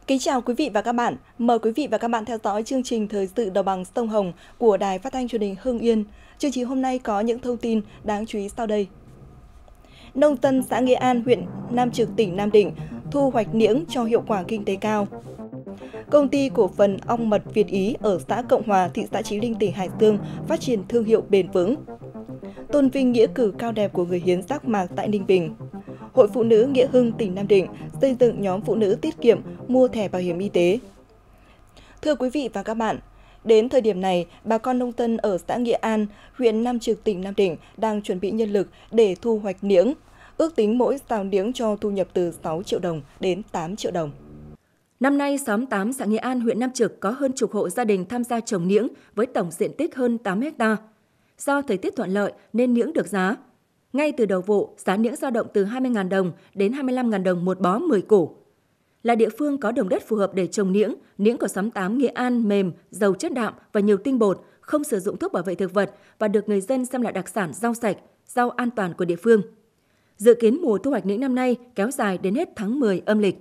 Kính chào quý vị và các bạn. Mời quý vị và các bạn theo dõi chương trình Thời sự Đồng bằng Sông Hồng của Đài Phát thanh Truyền hình Hưng Yên. Chương trình hôm nay có những thông tin đáng chú ý sau đây. Nông dân xã Nghĩa An, huyện Nam Trực, tỉnh Nam Định thu hoạch niễng cho hiệu quả kinh tế cao. Công ty cổ phần ong mật Việt Ý ở xã Cộng Hòa, thị xã Chí Linh, tỉnh Hải Dương phát triển thương hiệu bền vững. Tôn vinh nghĩa cử cao đẹp của người hiến giác mạc tại Ninh Bình. Hội Phụ nữ Nghĩa Hưng, tỉnh Nam Định xây dựng nhóm phụ nữ tiết kiệm mua thẻ bảo hiểm y tế. Thưa quý vị và các bạn, đến thời điểm này, bà con nông dân ở xã Nghĩa An, huyện Nam Trực, tỉnh Nam Định đang chuẩn bị nhân lực để thu hoạch niễng. Ước tính mỗi sào niễng cho thu nhập từ 6 triệu đồng đến 8 triệu đồng. Năm nay, xóm 8 xã Nghĩa An, huyện Nam Trực có hơn chục hộ gia đình tham gia trồng niễng với tổng diện tích hơn 8 ha. Do thời tiết thuận lợi nên niễng được giá. Ngay từ đầu vụ, giá niễng dao động từ 20.000 đồng đến 25.000 đồng một bó 10 củ. Là địa phương có đồng đất phù hợp để trồng niễng của xóm 8 Nghĩa An mềm, giàu chất đạm và nhiều tinh bột, không sử dụng thuốc bảo vệ thực vật và được người dân xem là đặc sản rau sạch, rau an toàn của địa phương. Dự kiến mùa thu hoạch niễng năm nay kéo dài đến hết tháng 10 âm lịch.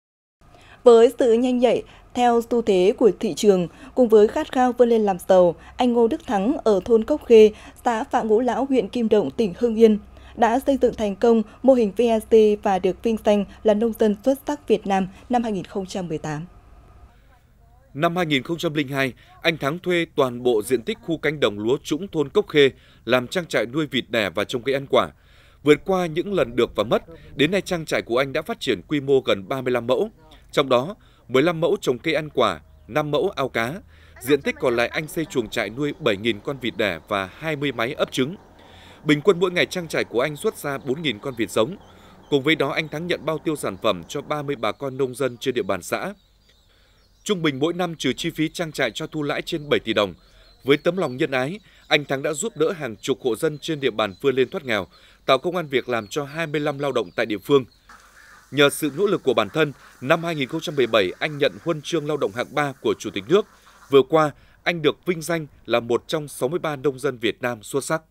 Với sự nhanh nhạy theo xu thế của thị trường, cùng với khát khao vươn lên làm giàu, anh Ngô Đức Thắng ở thôn Cốc Khê, xã Phạm Ngũ Lão, huyện Kim Động, tỉnh Hưng Yên đã xây dựng thành công mô hình VAC và được vinh danh là nông dân xuất sắc Việt Nam năm 2018. Năm 2002, anh Thắng thuê toàn bộ diện tích khu cánh đồng lúa trũng thôn Cốc Khê làm trang trại nuôi vịt đẻ và trồng cây ăn quả. Vượt qua những lần được và mất, đến nay trang trại của anh đã phát triển quy mô gần 35 mẫu. Trong đó, 15 mẫu trồng cây ăn quả, 5 mẫu ao cá. Diện tích còn lại anh xây chuồng trại nuôi 7.000 con vịt đẻ và 20 máy ấp trứng. Bình quân mỗi ngày trang trại của anh xuất ra 4.000 con vịt giống. Cùng với đó anh Thắng nhận bao tiêu sản phẩm cho 30 bà con nông dân trên địa bàn xã. Trung bình mỗi năm trừ chi phí trang trại cho thu lãi trên 7 tỷ đồng. Với tấm lòng nhân ái, anh Thắng đã giúp đỡ hàng chục hộ dân trên địa bàn vươn lên thoát nghèo, tạo công ăn việc làm cho 25 lao động tại địa phương. Nhờ sự nỗ lực của bản thân, năm 2017 anh nhận huân chương lao động hạng 3 của Chủ tịch nước. Vừa qua, anh được vinh danh là một trong 63 nông dân Việt Nam xuất sắc.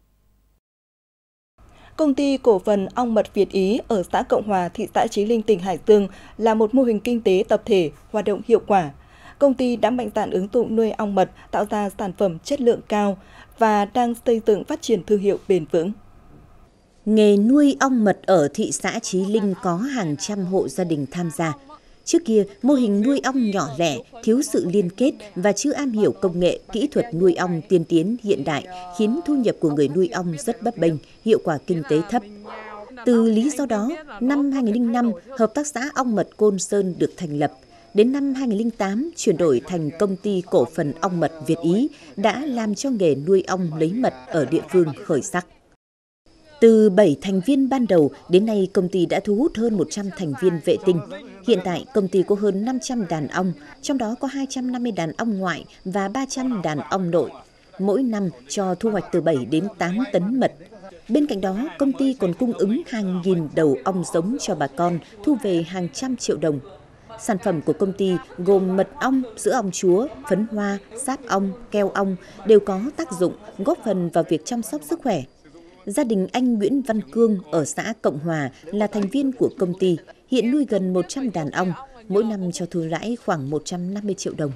Công ty cổ phần ong mật Việt Ý ở xã Cộng Hòa, thị xã Chí Linh, tỉnh Hải Dương là một mô hình kinh tế tập thể hoạt động hiệu quả. Công ty đã mạnh dạn ứng dụng nuôi ong mật tạo ra sản phẩm chất lượng cao và đang xây dựng phát triển thương hiệu bền vững. Nghề nuôi ong mật ở thị xã Chí Linh có hàng trăm hộ gia đình tham gia. Trước kia, mô hình nuôi ong nhỏ lẻ, thiếu sự liên kết và chưa am hiểu công nghệ, kỹ thuật nuôi ong tiên tiến hiện đại khiến thu nhập của người nuôi ong rất bấp bênh, hiệu quả kinh tế thấp. Từ lý do đó, năm 2005, Hợp tác xã ong mật Côn Sơn được thành lập. Đến năm 2008, chuyển đổi thành Công ty cổ phần ong mật Việt Ý đã làm cho nghề nuôi ong lấy mật ở địa phương khởi sắc. Từ 7 thành viên ban đầu, đến nay công ty đã thu hút hơn 100 thành viên vệ tinh. Hiện tại, công ty có hơn 500 đàn ong, trong đó có 250 đàn ong ngoại và 300 đàn ong nội. Mỗi năm cho thu hoạch từ 7 đến 8 tấn mật. Bên cạnh đó, công ty còn cung ứng hàng nghìn đầu ong giống cho bà con, thu về hàng trăm triệu đồng. Sản phẩm của công ty gồm mật ong, sữa ong chúa, phấn hoa, sáp ong, keo ong đều có tác dụng góp phần vào việc chăm sóc sức khỏe. Gia đình anh Nguyễn Văn Cương ở xã Cộng Hòa là thành viên của công ty, hiện nuôi gần 100 đàn ong, mỗi năm cho thu lãi khoảng 150 triệu đồng.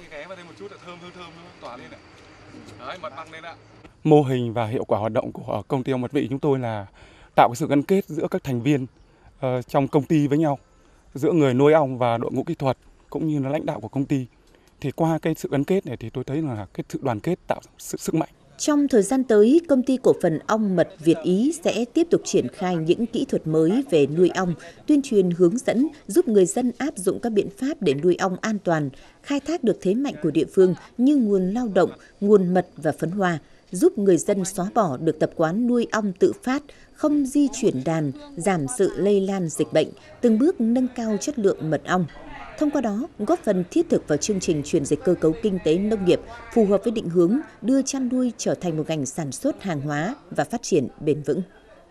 Mô hình và hiệu quả hoạt động của công ty ong mật Việt chúng tôi là tạo cái sự gắn kết giữa các thành viên trong công ty với nhau, giữa người nuôi ong và đội ngũ kỹ thuật cũng như là lãnh đạo của công ty. Thì qua cái sự gắn kết này thì tôi thấy là cái sự đoàn kết tạo sự sức mạnh. Trong thời gian tới, Công ty cổ phần ong mật Việt Ý sẽ tiếp tục triển khai những kỹ thuật mới về nuôi ong, tuyên truyền hướng dẫn giúp người dân áp dụng các biện pháp để nuôi ong an toàn, khai thác được thế mạnh của địa phương như nguồn lao động, nguồn mật và phấn hoa, giúp người dân xóa bỏ được tập quán nuôi ong tự phát, không di chuyển đàn, giảm sự lây lan dịch bệnh, từng bước nâng cao chất lượng mật ong. Thông qua đó, góp phần thiết thực vào chương trình chuyển dịch cơ cấu kinh tế nông nghiệp phù hợp với định hướng đưa chăn nuôi trở thành một ngành sản xuất hàng hóa và phát triển bền vững.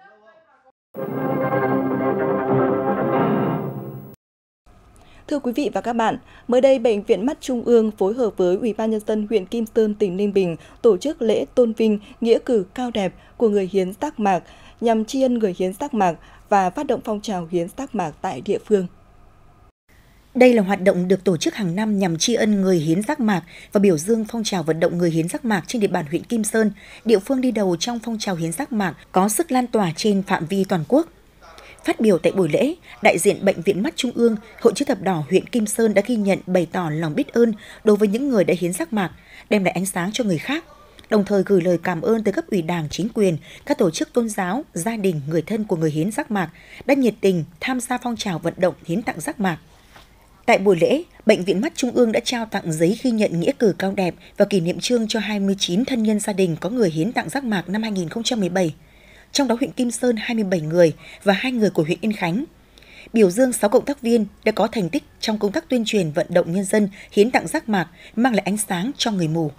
Thưa quý vị và các bạn, mới đây Bệnh viện Mắt Trung ương phối hợp với Ủy ban nhân dân huyện Kim Sơn, tỉnh Ninh Bình tổ chức lễ tôn vinh nghĩa cử cao đẹp của người hiến giác mạc nhằm tri ân người hiến giác mạc và phát động phong trào hiến giác mạc tại địa phương. Đây là hoạt động được tổ chức hàng năm nhằm tri ân người hiến giác mạc và biểu dương phong trào vận động người hiến giác mạc trên địa bàn huyện Kim Sơn, địa phương đi đầu trong phong trào hiến giác mạc có sức lan tỏa trên phạm vi toàn quốc. Phát biểu tại buổi lễ, đại diện Bệnh viện Mắt Trung ương, Hội Chữ thập đỏ huyện Kim Sơn đã ghi nhận, bày tỏ lòng biết ơn đối với những người đã hiến giác mạc, đem lại ánh sáng cho người khác, đồng thời gửi lời cảm ơn tới cấp ủy Đảng, chính quyền, các tổ chức tôn giáo, gia đình, người thân của người hiến giác mạc đã nhiệt tình tham gia phong trào vận động hiến tặng giác mạc. Tại buổi lễ, Bệnh viện Mắt Trung ương đã trao tặng giấy ghi nhận nghĩa cử cao đẹp và kỷ niệm chương cho 29 thân nhân gia đình có người hiến tặng giác mạc năm 2017. Trong đó huyện Kim Sơn 27 người và 2 người của huyện Yên Khánh. Biểu dương 6 cộng tác viên đã có thành tích trong công tác tuyên truyền vận động nhân dân hiến tặng giác mạc, mang lại ánh sáng cho người mù.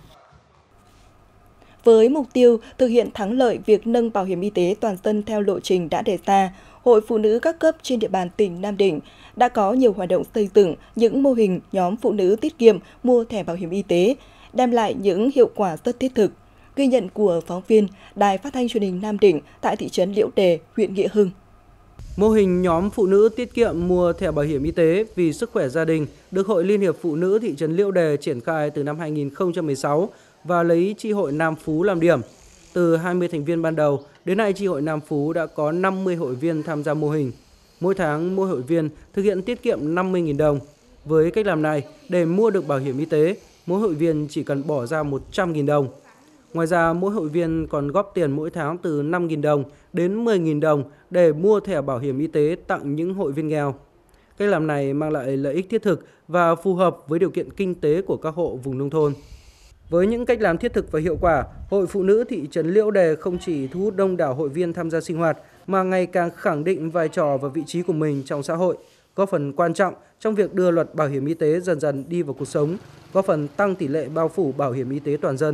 Với mục tiêu thực hiện thắng lợi việc nâng bảo hiểm y tế toàn dân theo lộ trình đã đề ra, Hội Phụ nữ các cấp trên địa bàn tỉnh Nam Định đã có nhiều hoạt động xây dựng những mô hình nhóm phụ nữ tiết kiệm mua thẻ bảo hiểm y tế, đem lại những hiệu quả rất thiết thực. Ghi nhận của phóng viên Đài Phát thanh Truyền hình Nam Định tại thị trấn Liễu Đề, huyện Nghĩa Hưng. Mô hình nhóm phụ nữ tiết kiệm mua thẻ bảo hiểm y tế vì sức khỏe gia đình được Hội Liên hiệp Phụ nữ thị trấn Liễu Đề triển khai từ năm 2016 và lấy chi hội Nam Phú làm điểm. Từ 20 thành viên ban đầu, đến nay chi hội Nam Phú đã có 50 hội viên tham gia mô hình. Mỗi tháng, mỗi hội viên thực hiện tiết kiệm 50.000 đồng. Với cách làm này, để mua được bảo hiểm y tế, mỗi hội viên chỉ cần bỏ ra 100.000 đồng. Ngoài ra, mỗi hội viên còn góp tiền mỗi tháng từ 5.000 đồng đến 10.000 đồng để mua thẻ bảo hiểm y tế tặng những hội viên nghèo. Cách làm này mang lại lợi ích thiết thực và phù hợp với điều kiện kinh tế của các hộ vùng nông thôn. Với những cách làm thiết thực và hiệu quả, Hội Phụ nữ thị trấn Liễu Đề không chỉ thu hút đông đảo hội viên tham gia sinh hoạt mà ngày càng khẳng định vai trò và vị trí của mình trong xã hội, góp phần quan trọng trong việc đưa luật bảo hiểm y tế dần dần đi vào cuộc sống, góp phần tăng tỷ lệ bao phủ bảo hiểm y tế toàn dân.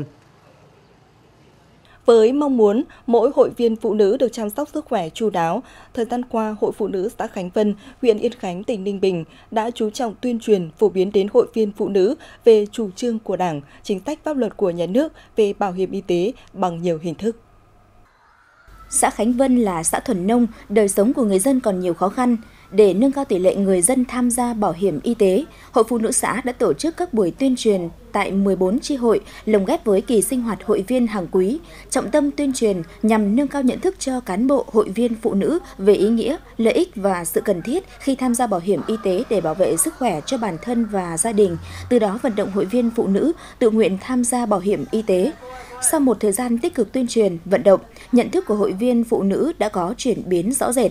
Với mong muốn mỗi hội viên phụ nữ được chăm sóc sức khỏe chu đáo, thời gian qua, Hội Phụ nữ xã Khánh Vân, huyện Yên Khánh, tỉnh Ninh Bình đã chú trọng tuyên truyền phổ biến đến hội viên phụ nữ về chủ trương của Đảng, chính sách pháp luật của nhà nước về bảo hiểm y tế bằng nhiều hình thức. Xã Khánh Vân là xã thuần nông, đời sống của người dân còn nhiều khó khăn. Để nâng cao tỷ lệ người dân tham gia bảo hiểm y tế, Hội Phụ nữ xã đã tổ chức các buổi tuyên truyền tại 14 chi hội, lồng ghép với kỳ sinh hoạt hội viên hàng quý, trọng tâm tuyên truyền nhằm nâng cao nhận thức cho cán bộ hội viên phụ nữ về ý nghĩa, lợi ích và sự cần thiết khi tham gia bảo hiểm y tế để bảo vệ sức khỏe cho bản thân và gia đình, từ đó vận động hội viên phụ nữ tự nguyện tham gia bảo hiểm y tế. Sau một thời gian tích cực tuyên truyền, vận động, nhận thức của hội viên phụ nữ đã có chuyển biến rõ rệt.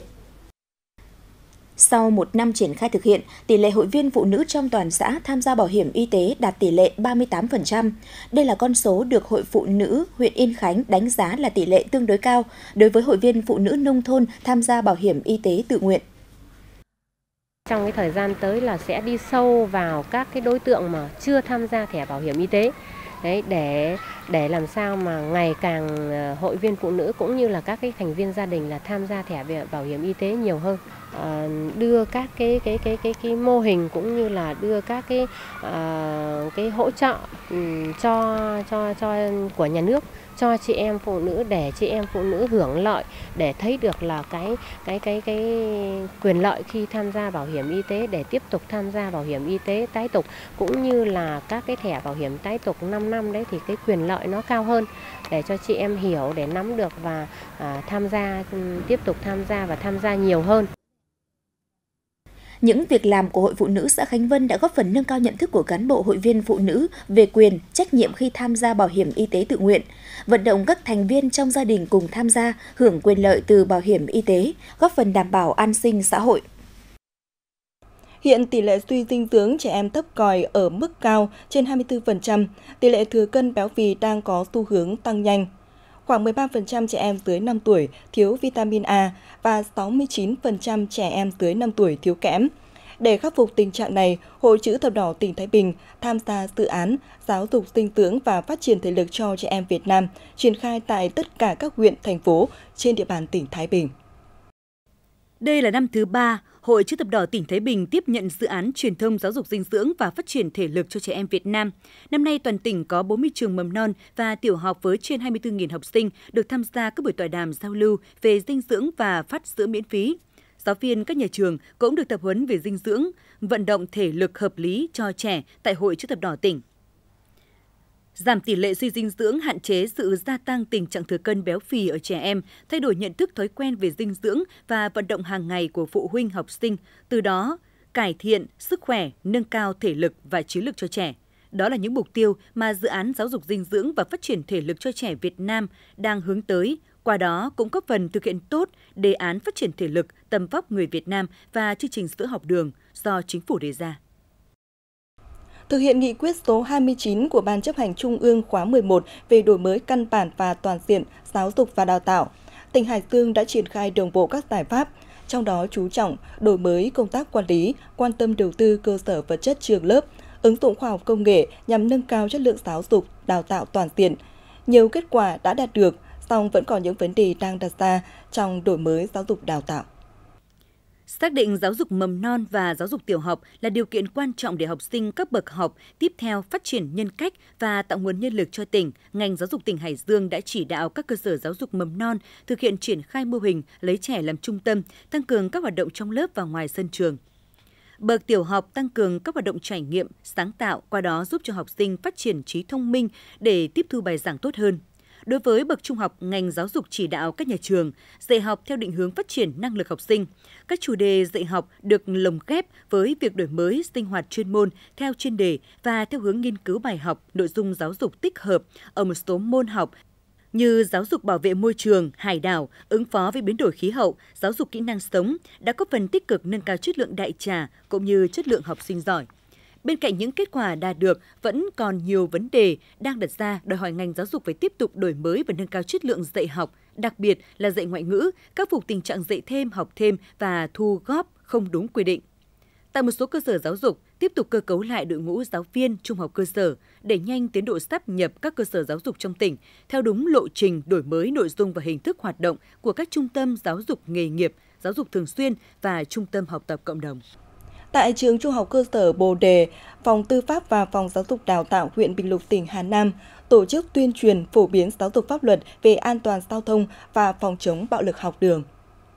Sau một năm triển khai thực hiện, tỷ lệ hội viên phụ nữ trong toàn xã tham gia bảo hiểm y tế đạt tỷ lệ 38%. Đây là con số được Hội Phụ nữ huyện Yên Khánh đánh giá là tỷ lệ tương đối cao đối với hội viên phụ nữ nông thôn tham gia bảo hiểm y tế tự nguyện. Trong cái thời gian tới là sẽ đi sâu vào các cái đối tượng mà chưa tham gia thẻ bảo hiểm y tế. Đấy, để làm sao mà ngày càng hội viên phụ nữ cũng như là các cái thành viên gia đình là tham gia thẻ bảo hiểm y tế nhiều hơn, đưa các cái mô hình cũng như là đưa các cái hỗ trợ cho của nhà nước cho chị em phụ nữ để chị em phụ nữ hưởng lợi, để thấy được là cái quyền lợi khi tham gia bảo hiểm y tế, để tiếp tục tham gia bảo hiểm y tế tái tục, cũng như là các cái thẻ bảo hiểm tái tục 5 năm đấy thì cái quyền lợi nó cao hơn, để cho chị em hiểu, để nắm được và tiếp tục tham gia và tham gia nhiều hơn. Những việc làm của Hội Phụ nữ xã Khánh Vân đã góp phần nâng cao nhận thức của cán bộ hội viên phụ nữ về quyền, trách nhiệm khi tham gia bảo hiểm y tế tự nguyện, vận động các thành viên trong gia đình cùng tham gia hưởng quyền lợi từ bảo hiểm y tế, góp phần đảm bảo an sinh xã hội. Hiện tỷ lệ suy dinh dưỡng trẻ em thấp còi ở mức cao trên 24%, tỷ lệ thừa cân béo phì đang có xu hướng tăng nhanh. Khoảng 13% trẻ em dưới 5 tuổi thiếu vitamin A và 69% trẻ em dưới 5 tuổi thiếu kẽm. Để khắc phục tình trạng này, Hội Chữ thập đỏ tỉnh Thái Bình tham gia dự án giáo dục dinh dưỡng và phát triển thể lực cho trẻ em Việt Nam, triển khai tại tất cả các huyện, thành phố trên địa bàn tỉnh Thái Bình. Đây là năm thứ 3, Hội Chữ thập đỏ tỉnh Thái Bình tiếp nhận dự án truyền thông giáo dục dinh dưỡng và phát triển thể lực cho trẻ em Việt Nam. Năm nay, toàn tỉnh có 40 trường mầm non và tiểu học với trên 24.000 học sinh được tham gia các buổi tọa đàm giao lưu về dinh dưỡng và phát sữa miễn phí. Giáo viên các nhà trường cũng được tập huấn về dinh dưỡng, vận động thể lực hợp lý cho trẻ tại Hội Chữ thập đỏ tỉnh. Giảm tỷ lệ suy dinh dưỡng, hạn chế sự gia tăng tình trạng thừa cân béo phì ở trẻ em, thay đổi nhận thức thói quen về dinh dưỡng và vận động hàng ngày của phụ huynh học sinh, từ đó cải thiện sức khỏe, nâng cao thể lực và trí lực cho trẻ. Đó là những mục tiêu mà dự án giáo dục dinh dưỡng và phát triển thể lực cho trẻ Việt Nam đang hướng tới. Qua đó cũng góp phần thực hiện tốt đề án phát triển thể lực, tầm vóc người Việt Nam và chương trình sữa học đường do Chính phủ đề ra. Thực hiện nghị quyết số 29 của Ban chấp hành Trung ương khóa 11 về đổi mới căn bản và toàn diện giáo dục và đào tạo, tỉnh Hải Dương đã triển khai đồng bộ các giải pháp, trong đó chú trọng đổi mới công tác quản lý, quan tâm đầu tư cơ sở vật chất trường lớp, ứng dụng khoa học công nghệ nhằm nâng cao chất lượng giáo dục, đào tạo toàn diện. Nhiều kết quả đã đạt được, song vẫn còn những vấn đề đang đặt ra trong đổi mới giáo dục đào tạo. Xác định giáo dục mầm non và giáo dục tiểu học là điều kiện quan trọng để học sinh các bậc học tiếp theo phát triển nhân cách và tạo nguồn nhân lực cho tỉnh, ngành giáo dục tỉnh Hải Dương đã chỉ đạo các cơ sở giáo dục mầm non thực hiện triển khai mô hình lấy trẻ làm trung tâm, tăng cường các hoạt động trong lớp và ngoài sân trường. Bậc tiểu học tăng cường các hoạt động trải nghiệm, sáng tạo, qua đó giúp cho học sinh phát triển trí thông minh để tiếp thu bài giảng tốt hơn. Đối với bậc trung học, ngành giáo dục chỉ đạo các nhà trường dạy học theo định hướng phát triển năng lực học sinh. Các chủ đề dạy học được lồng ghép với việc đổi mới sinh hoạt chuyên môn theo chuyên đề và theo hướng nghiên cứu bài học, nội dung giáo dục tích hợp ở một số môn học như giáo dục bảo vệ môi trường, hải đảo, ứng phó với biến đổi khí hậu, giáo dục kỹ năng sống đã góp phần tích cực nâng cao chất lượng đại trà cũng như chất lượng học sinh giỏi. Bên cạnh những kết quả đạt được, vẫn còn nhiều vấn đề đang đặt ra đòi hỏi ngành giáo dục phải tiếp tục đổi mới và nâng cao chất lượng dạy học, đặc biệt là dạy ngoại ngữ, khắc phục tình trạng dạy thêm, học thêm và thu góp không đúng quy định. Tại một số cơ sở giáo dục, tiếp tục cơ cấu lại đội ngũ giáo viên trung học cơ sở, đẩy nhanh tiến độ sáp nhập các cơ sở giáo dục trong tỉnh theo đúng lộ trình đổi mới nội dung và hình thức hoạt động của các trung tâm giáo dục nghề nghiệp, giáo dục thường xuyên và trung tâm học tập cộng đồng. Tại trường Trung học cơ sở Bồ Đề, Phòng Tư pháp và Phòng Giáo dục Đào tạo huyện Bình Lục, tỉnh Hà Nam tổ chức tuyên truyền phổ biến giáo dục pháp luật về an toàn giao thông và phòng chống bạo lực học đường.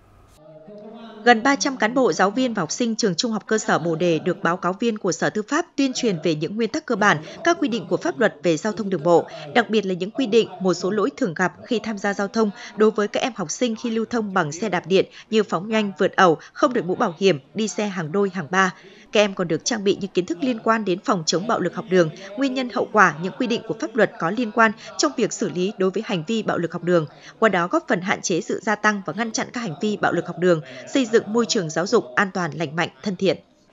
Gần 300 cán bộ, giáo viên và học sinh trường Trung học cơ sở Bồ Đề được báo cáo viên của Sở Tư pháp tuyên truyền về những nguyên tắc cơ bản, các quy định của pháp luật về giao thông đường bộ, đặc biệt là những quy định một số lỗi thường gặp khi tham gia giao thông đối với các em học sinh khi lưu thông bằng xe đạp điện như phóng nhanh, vượt ẩu, không đội mũ bảo hiểm, đi xe hàng đôi, hàng ba. Các em còn được trang bị những kiến thức liên quan đến phòng chống bạo lực học đường, nguyên nhân hậu quả, những quy định của pháp luật có liên quan trong việc xử lý đối với hành vi bạo lực học đường, qua đó góp phần hạn chế sự gia tăng và ngăn chặn các hành vi bạo lực học đường, xây dựng môi trường giáo dục an toàn, lành mạnh, thân thiện.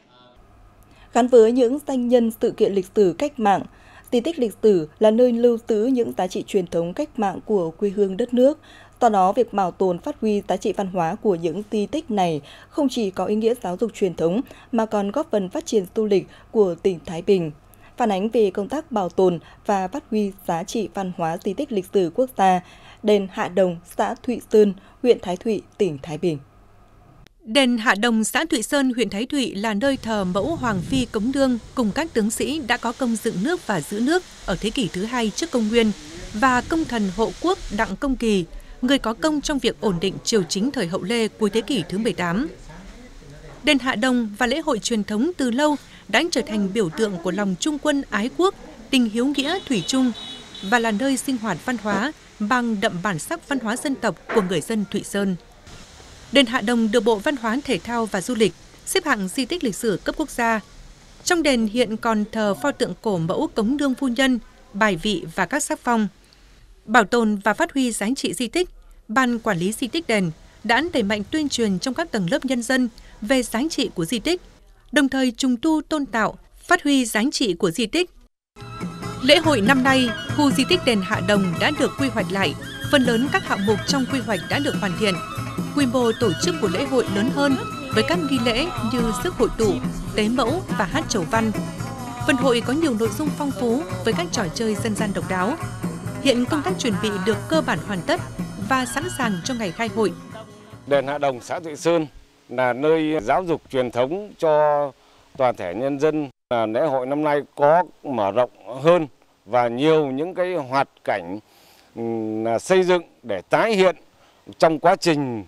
Gắn với những danh nhân sự kiện lịch sử cách mạng, di tích lịch sử là nơi lưu giữ những giá trị truyền thống cách mạng của quê hương đất nước. Do đó, việc bảo tồn phát huy giá trị văn hóa của những di tích này không chỉ có ý nghĩa giáo dục truyền thống mà còn góp phần phát triển du lịch của tỉnh Thái Bình. Phản ánh về công tác bảo tồn và phát huy giá trị văn hóa di tích lịch sử quốc gia, đền Hạ Đồng, xã Thụy Sơn, huyện Thái Thụy, tỉnh Thái Bình. Đền Hạ Đồng, xã Thụy Sơn, huyện Thái Thụy là nơi thờ mẫu Hoàng Phi Cống Đương cùng các tướng sĩ đã có công dựng nước và giữ nước ở thế kỷ thứ 2 trước công nguyên và công thần hộ quốc Đặng Công Kỳ, người có công trong việc ổn định triều chính thời Hậu Lê cuối thế kỷ thứ 18. Đền Hạ Đồng và lễ hội truyền thống từ lâu đã trở thành biểu tượng của lòng trung quân ái quốc, tình hiếu nghĩa thủy chung và là nơi sinh hoạt văn hóa mang đậm bản sắc văn hóa dân tộc của người dân Thụy Sơn. Đền Hạ Đồng được Bộ Văn hóa Thể thao và Du lịch xếp hạng di tích lịch sử cấp quốc gia. Trong đền hiện còn thờ pho tượng cổ mẫu Cống Đương phu nhân, bài vị và các sắc phong. Bảo tồn và phát huy giá trị di tích, Ban Quản lý di tích đền đã đẩy mạnh tuyên truyền trong các tầng lớp nhân dân về giá trị của di tích, đồng thời trùng tu tôn tạo, phát huy giá trị của di tích. Lễ hội năm nay, khu di tích đền Hạ Đồng đã được quy hoạch lại, phần lớn các hạng mục trong quy hoạch đã được hoàn thiện. Quy mô tổ chức của lễ hội lớn hơn với các nghi lễ như rước hội tụ, tế mẫu và hát chầu văn. Phần hội có nhiều nội dung phong phú với các trò chơi dân gian độc đáo. Hiện công tác chuẩn bị được cơ bản hoàn tất và sẵn sàng cho ngày khai hội. Đền Hạ Đồng, xã Thụy Sơn là nơi giáo dục truyền thống cho toàn thể nhân dân. Lễ hội năm nay có mở rộng hơn và nhiều những cái hoạt cảnh xây dựng để tái hiện trong quá trình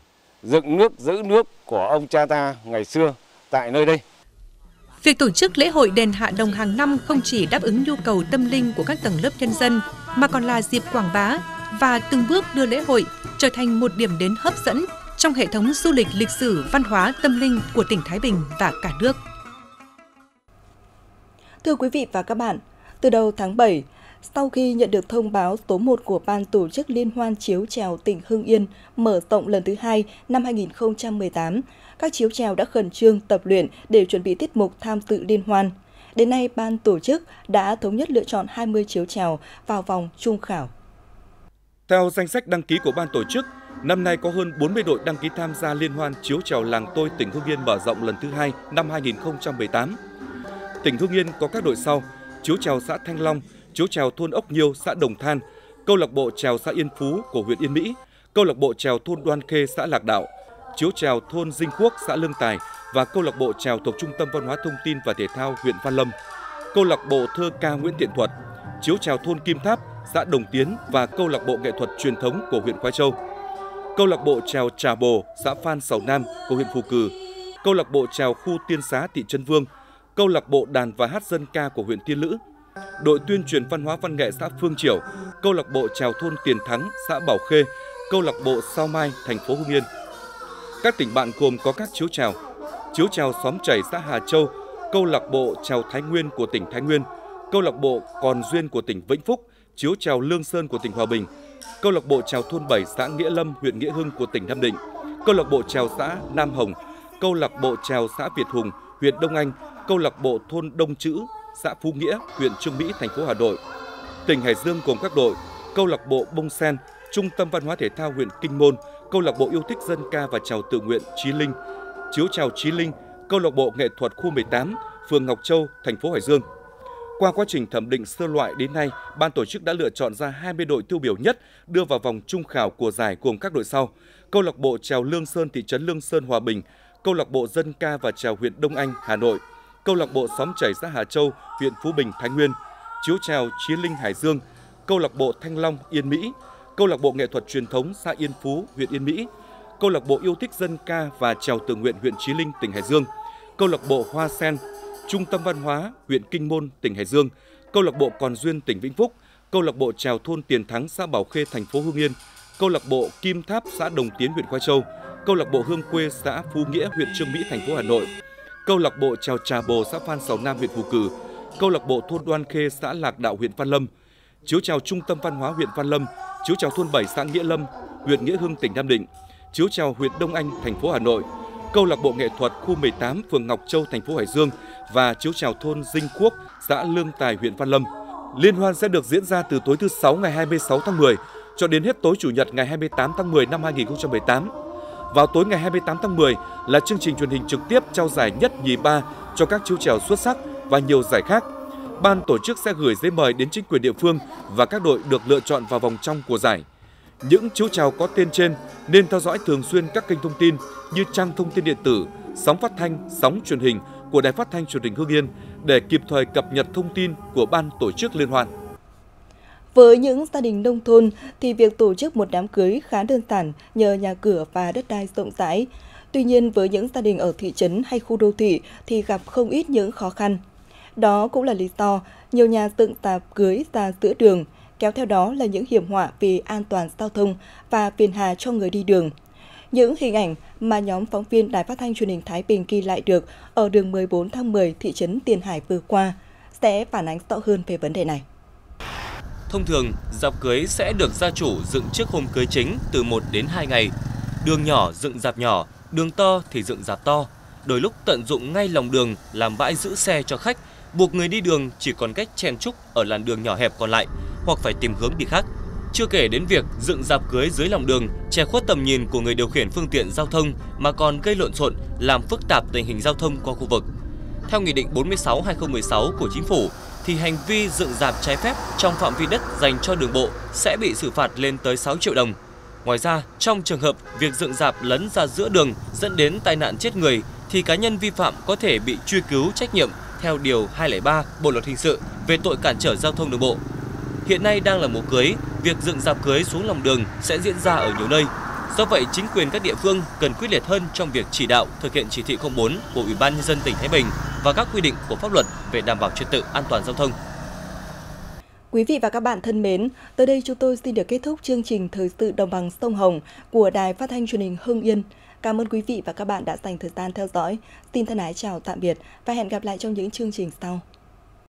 dựng nước, giữ nước của ông cha ta ngày xưa tại nơi đây. Việc tổ chức lễ hội đền Hạ Đồng hàng năm không chỉ đáp ứng nhu cầu tâm linh của các tầng lớp nhân dân, mà còn là dịp quảng bá và từng bước đưa lễ hội trở thành một điểm đến hấp dẫn trong hệ thống du lịch lịch sử, văn hóa, tâm linh của tỉnh Thái Bình và cả nước. Thưa quý vị và các bạn, từ đầu tháng 7, sau khi nhận được thông báo số 1 của Ban tổ chức Liên hoan chiếu chèo tỉnh Hưng Yên mở rộng lần thứ 2 năm 2018, các chiếu chèo đã khẩn trương tập luyện để chuẩn bị tiết mục tham dự liên hoan. Đến nay, ban tổ chức đã thống nhất lựa chọn 20 chiếu chèo vào vòng chung khảo. Theo danh sách đăng ký của ban tổ chức, năm nay có hơn 40 đội đăng ký tham gia liên hoan chiếu chèo làng tôi tỉnh Hưng Yên mở rộng lần thứ 2 năm 2018. Tỉnh Hưng Yên có các đội sau: chiếu chèo xã Thanh Long, chiếu chèo thôn Ốc Nhiêu, xã Đồng Than, câu lạc bộ chèo xã Yên Phú của huyện Yên Mỹ, câu lạc bộ chèo thôn Đoan Khê, xã Lạc Đạo, chiếu chèo thôn Dinh Quốc, xã Lương Tài và câu lạc bộ chèo thuộc Trung tâm Văn hóa Thông tin và Thể thao huyện Văn Lâm, câu lạc bộ thơ ca Nguyễn Thiện Thuật, chiếu chèo thôn Kim Tháp, xã Đồng Tiến và câu lạc bộ nghệ thuật truyền thống của huyện Khoái Châu, câu lạc bộ chèo Trà Bồ, xã Phan Sầu Nam của huyện Phù Cử, câu lạc bộ chèo khu Tiên Xá, thị trấn Vương, câu lạc bộ đàn và hát dân ca của huyện Tiên Lữ, đội tuyên truyền văn hóa văn nghệ xã Phương Triểu, câu lạc bộ chèo thôn Tiền Thắng, xã Bảo Khê, câu lạc bộ Sao Mai, thành phố Hưng Yên. Các tỉnh bạn gồm có các chiếu chèo xóm Chảy, xã Hà Châu, câu lạc bộ chèo Thái Nguyên của tỉnh Thái Nguyên, câu lạc bộ Còn Duyên của tỉnh Vĩnh Phúc, chiếu chèo Lương Sơn của tỉnh Hòa Bình, câu lạc bộ chèo thôn 7, xã Nghĩa Lâm, huyện Nghĩa Hưng của tỉnh Nam Định, câu lạc bộ chèo xã Nam Hồng, câu lạc bộ chèo xã Việt Hùng, huyện Đông Anh, câu lạc bộ thôn Đông Chữ, xã Phú Nghĩa, huyện Chương Mỹ, thành phố Hà Nội. Tỉnh Hải Dương gồm các đội câu lạc bộ Bông Sen, Trung tâm Văn hóa Thể thao huyện Kinh Môn, câu lạc bộ yêu thích dân ca và chèo tự nguyện Chí Linh, chiếu chèo Chí Linh, câu lạc bộ nghệ thuật khu 18, phường Ngọc Châu, thành phố Hải Dương. Qua quá trình thẩm định sơ loại đến nay, ban tổ chức đã lựa chọn ra 20 đội tiêu biểu nhất đưa vào vòng chung khảo của giải gồm các đội sau: câu lạc bộ chèo Lương Sơn, thị trấn Lương Sơn, Hòa Bình, câu lạc bộ dân ca và chèo huyện Đông Anh, Hà Nội, câu lạc bộ xóm Chảy, xã Hà Châu, huyện Phú Bình, Thái Nguyên, chiếu chèo Chí Linh, Hải Dương, câu lạc bộ Thanh Long, Yên Mỹ, câu lạc bộ nghệ thuật truyền thống xã Yên Phú, huyện Yên Mỹ, câu lạc bộ yêu thích dân ca và chèo tự nguyện huyện Chí Linh, tỉnh Hải Dương, câu lạc bộ Hoa Sen, Trung tâm Văn hóa huyện Kinh Môn, tỉnh Hải Dương, câu lạc bộ Còn Duyên, tỉnh Vĩnh Phúc, câu lạc bộ chèo thôn Tiền Thắng, xã Bảo Khê, thành phố Hưng Yên, câu lạc bộ Kim Tháp, xã Đồng Tiến, huyện Khoái Châu, câu lạc bộ Hương Quê, xã Phú Nghĩa, huyện Chương Mỹ, thành phố Hà Nội, câu lạc bộ chèo Trà Bồ, xã Phan Sầu Nam, huyện Phù Cử, câu lạc bộ thôn Đoan Khê, xã Lạc Đạo, huyện Văn Lâm, chiếu chèo Trung tâm Văn hóa huyện Văn Lâm, chiếu chèo thôn 7, xã Nghĩa Lâm, huyện Nghĩa Hưng, tỉnh Nam Định, chiếu chèo huyện Đông Anh, thành phố Hà Nội, câu lạc bộ nghệ thuật khu 18, phường Ngọc Châu, thành phố Hải Dương và chiếu chèo thôn Dinh Quốc, xã Lương Tài, huyện Văn Lâm. Liên hoan sẽ được diễn ra từ tối thứ 6 ngày 26 tháng 10 cho đến hết tối Chủ nhật ngày 28 tháng 10 năm 2018. Vào tối ngày 28 tháng 10 là chương trình truyền hình trực tiếp trao giải nhất nhì ba cho các chiếu chèo xuất sắc và nhiều giải khác. Ban tổ chức sẽ gửi giấy mời đến chính quyền địa phương và các đội được lựa chọn vào vòng trong của giải. Những chiếu chèo có tên trên nên theo dõi thường xuyên các kênh thông tin như trang thông tin điện tử, sóng phát thanh, sóng truyền hình của Đài Phát thanh Truyền hình Hưng Yên để kịp thời cập nhật thông tin của ban tổ chức liên hoan. Với những gia đình nông thôn thì việc tổ chức một đám cưới khá đơn giản nhờ nhà cửa và đất đai rộng rãi. Tuy nhiên với những gia đình ở thị trấn hay khu đô thị thì gặp không ít những khó khăn. Đó cũng là lý do nhiều nhà dựng tạp cưới ra giữa đường, kéo theo đó là những hiểm họa về an toàn giao thông và phiền hà cho người đi đường. Những hình ảnh mà nhóm phóng viên Đài Phát thanh Truyền hình Thái Bình ghi lại được ở đường 14 tháng 10 thị trấn Tiền Hải vừa qua sẽ phản ánh rõ hơn về vấn đề này. Thông thường, dạp cưới sẽ được gia chủ dựng trước hôm cưới chính từ 1 đến 2 ngày. Đường nhỏ dựng dạp nhỏ, đường to thì dựng dạp to. Đôi lúc tận dụng ngay lòng đường làm bãi giữ xe cho khách, buộc người đi đường chỉ còn cách chen chúc ở làn đường nhỏ hẹp còn lại hoặc phải tìm hướng đi khác. Chưa kể đến việc dựng dạp cưới dưới lòng đường che khuất tầm nhìn của người điều khiển phương tiện giao thông mà còn gây lộn xộn, làm phức tạp tình hình giao thông qua khu vực. Theo Nghị định 46/2016 của Chính phủ, thì hành vi dựng dạp trái phép trong phạm vi đất dành cho đường bộ sẽ bị xử phạt lên tới 6 triệu đồng. Ngoài ra, trong trường hợp việc dựng dạp lấn ra giữa đường dẫn đến tai nạn chết người, thì cá nhân vi phạm có thể bị truy cứu trách nhiệm theo Điều 203 Bộ Luật Hình sự về tội cản trở giao thông đường bộ. Hiện nay đang là mùa cưới, việc dựng dạp cưới xuống lòng đường sẽ diễn ra ở nhiều nơi. Do vậy, chính quyền các địa phương cần quyết liệt hơn trong việc chỉ đạo thực hiện chỉ thị 04 của Ủy ban Nhân dân tỉnh Thái Bình và các quy định của pháp luật về đảm bảo trật tự an toàn giao thông. Quý vị và các bạn thân mến, tới đây chúng tôi xin được kết thúc chương trình Thời sự Đồng bằng Sông Hồng của Đài Phát thanh Truyền hình Hưng Yên. Cảm ơn quý vị và các bạn đã dành thời gian theo dõi. Xin thân ái chào tạm biệt và hẹn gặp lại trong những chương trình sau.